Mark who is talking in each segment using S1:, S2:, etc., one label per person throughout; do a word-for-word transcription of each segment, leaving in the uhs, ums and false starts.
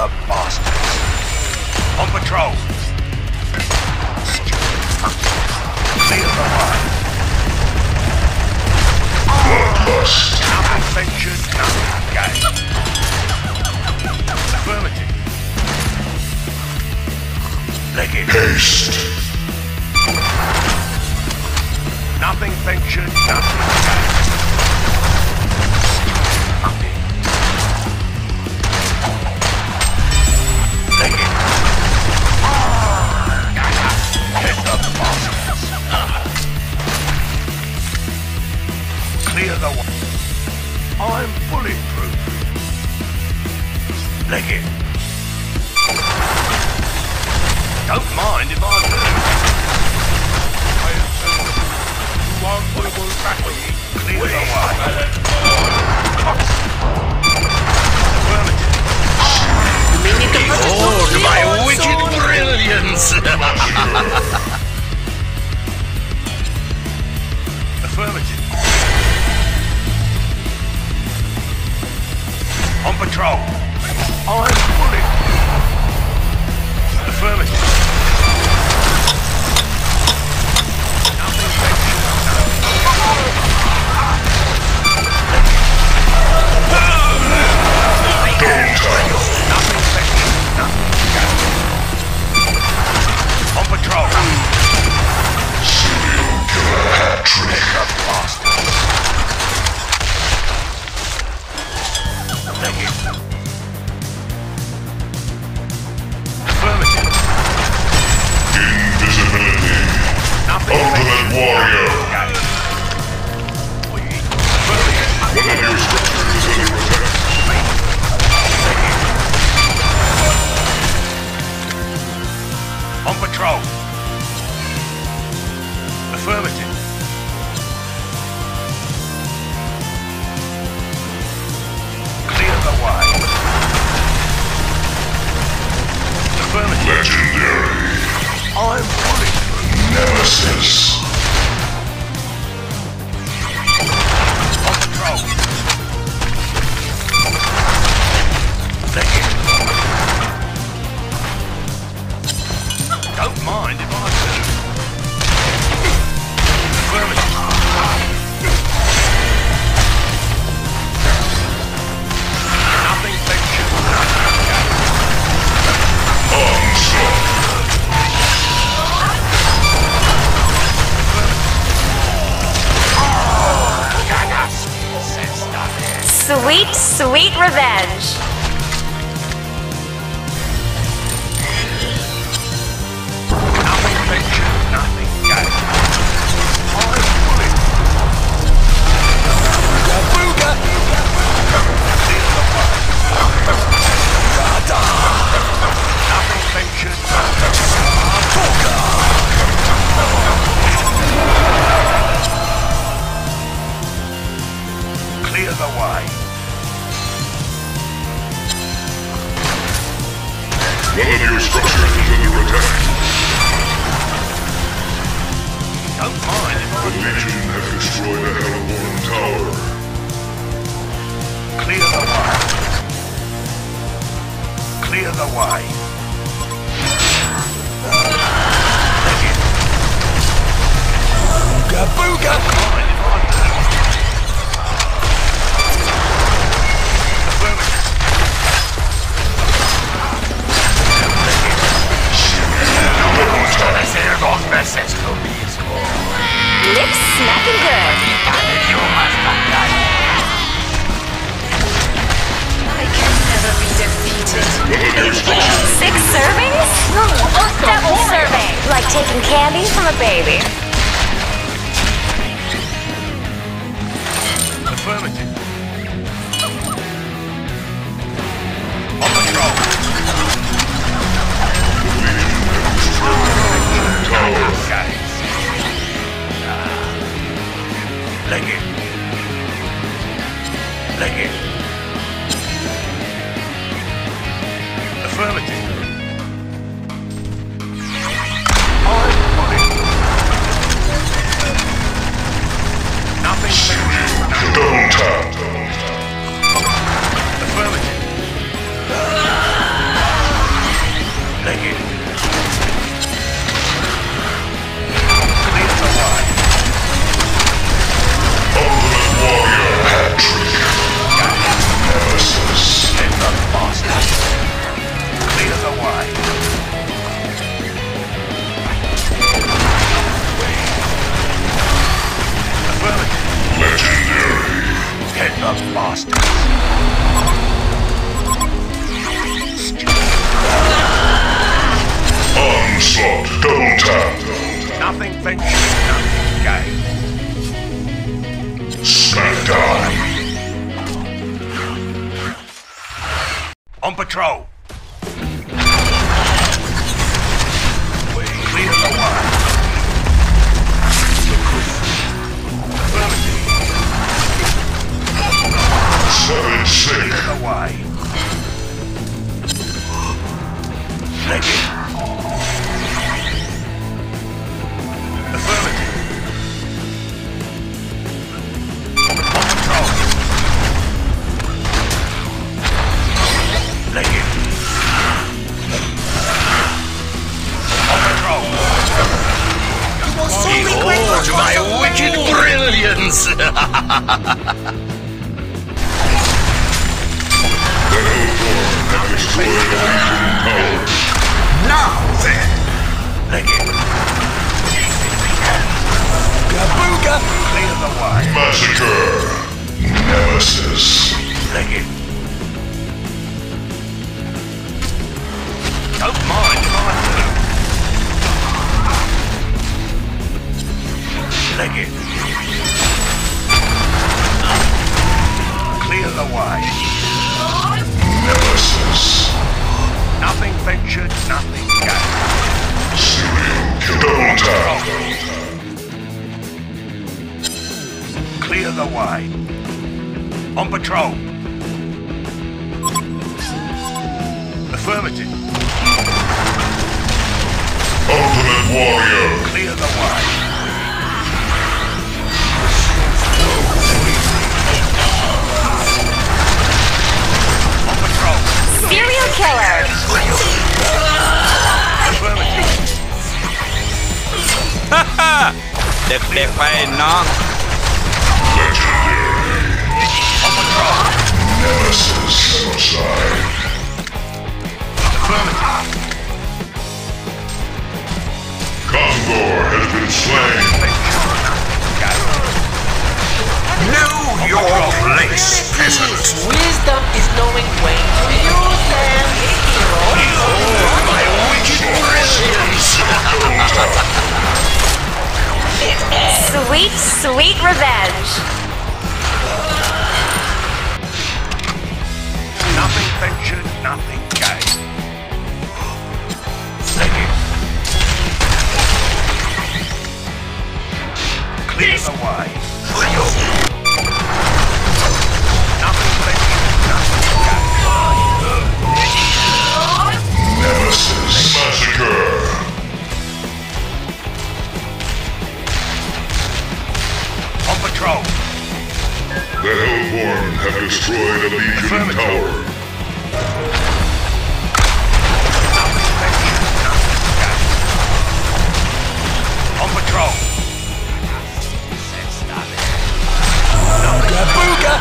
S1: the bastards. On patrol. Clear the way.
S2: Bloodlust.
S1: Nothing ventured, nothing gained. Affirmative. Leg it.
S2: Haste.
S1: Nothing ventured, nothing gained. Leg it. Get the bastards. Clear the way. I'm bulletproof. Leg it. Don't mind if I do. One will battle. Clear the way. Behold my wicked brilliance! Affirmative. On patrol. I'm bullet. Affirmative. Nothing ventured.
S2: Don't tackle.
S1: Nothing ventured. Nothing gathered. On patrol.
S2: Serial killer hat trick.
S1: Bastards. Leg it. Affirmative.
S2: Invisibility.
S1: Nothing
S2: Ultimate warrior.
S1: gathered.
S2: One of your structures is under attack.
S1: On patrol. Affirmative. Clear the way. Affirmative.
S2: Legendary.
S1: I'm bulletproof.
S2: Nemesis.
S1: On patrol. Leg it. Don't mind if I do. Affirmative. Nothing ventured, nothing gathered.
S2: Onslaught.
S3: Sweet, sweet revenge.
S1: Nothing ventured, nothing gathered. I'm bullet. Booga! Clear the way. Nothing ventured, nothing gathered. Clear the way.
S2: One of your structures is under attack.
S1: Don't mind if
S2: The
S1: I
S2: Legion have destroyed a HoN tower.
S1: clear the way. Clear the way. Leg it. Booga booga! Don't mind if I do. Affirmative.
S3: Lips smacking good.
S4: I can never be defeated.
S3: Six servings? Double serving. Like taking candy from a baby.
S1: Affirmative. On patrol.
S2: Tower.
S1: Leg it. Leg it. Affirmative. I'm bullet. Nothing ventured.
S2: Double tap.
S1: Affirmative. bastards.
S2: Onslaught. Double tap.
S1: Nothing ventured, nothing gained.
S2: Smackdown.
S1: On patrol. Clear the way.
S2: Seven six.
S1: Clear the way. Leg it. Affirmative. On patrol. Leg it. On patrol. Behold my wicked brilliance! Now then! Leg it. Gabooga! Clear the way.
S2: Massacre. Nemesis.
S1: Leg it. Don't mind if I do. Leg it. Clear the way.
S2: Nemesis.
S1: Nothing ventured, nothing gained.
S2: Serial kill. Double tap.
S1: Clear the way. On patrol. Affirmative.
S2: Ultimate warrior.
S1: Clear the way. On patrol.
S3: Serial killer.
S1: Affirmative.
S5: เด็กๆไปน้อง
S2: Legendary.
S1: On patrol.
S2: Nemesis genocide.
S1: Affirmative.
S2: Caldavar has been slain.
S1: Know your place, peasant.
S6: Wisdom is knowing when to use them.
S1: Behold my wicked brilliance!
S3: Sweet, sweet revenge.
S1: Nothing ventured, nothing gained. Leg it. Clear the way. Nothing ventured, nothing gained.
S2: Nemesis massacre.
S1: On patrol.
S2: The Hellborn have destroyed a Legion tower.
S1: Nothing ventured, nothing gained. On patrol. Booga!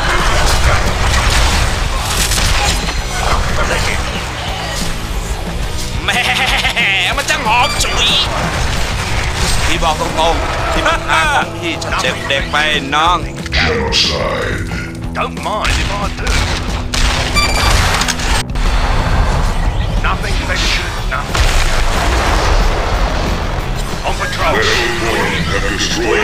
S1: Leg it.
S5: แหม่มันจังหอมฉุยพี่บอกตรงๆที่มันงานของพี่ฉันเด็กๆไปน้อง
S2: Genocide.
S1: Don't mind if I do. Nothing ventured, nothing. On patrol.
S2: The Hellborn have destroyed